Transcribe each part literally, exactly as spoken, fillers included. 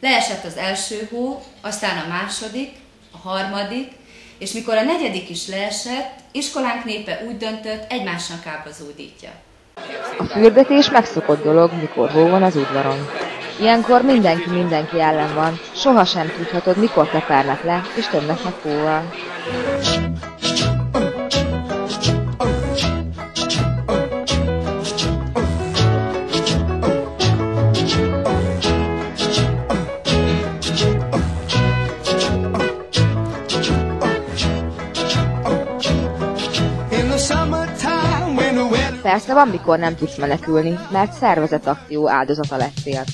Leesett az első hó, aztán a második, a harmadik, és mikor a negyedik is leesett, iskolánk népe úgy döntött, egymásnak ábazódítja. A fürdetés megszokott dolog, mikor hó van az udvaron. Ilyenkor mindenki mindenki ellen van, sohasem tudhatod, mikor tepernek le, és tömnek meg hóval. Persze van, mikor nem tudsz menekülni, mert szervezett akció áldozata lettél.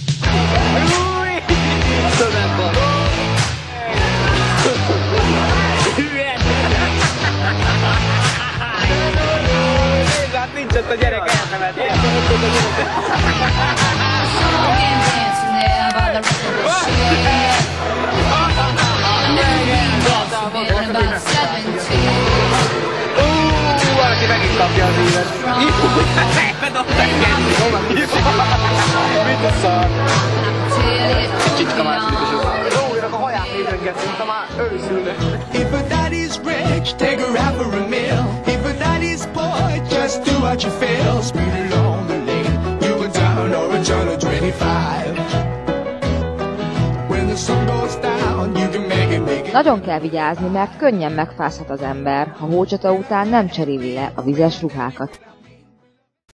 Hát nincs ott a gyerek, elnevet. Valaki megint kapja az évet. Bedobták enni. Mit a szar? Csicska második is az. Lóirak a haját nézőnket, szinte már őszülnek. If a daddy's rich, take her out for a meal. If a daddy's poor, just do what you feel. Speed along the lane, you go down or a turn of twenty-five. When the sun goes down, you can make it, make it. Nagyon kell vigyázni, mert könnyen megfázhat az ember, ha hócsata után nem cseréli le a vizes ruhákat.